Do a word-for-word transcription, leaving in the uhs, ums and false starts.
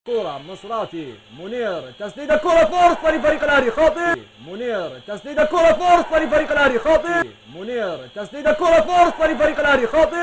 كرة مصراتي منير، تسديدة كرة فرصة لفريق الأهلي خاطئ. منير تسديدة كرة فرصة لفريق الأهلي خاطئ. منير تسديدة كرة فرصة لفريق الأهلي خاطئ.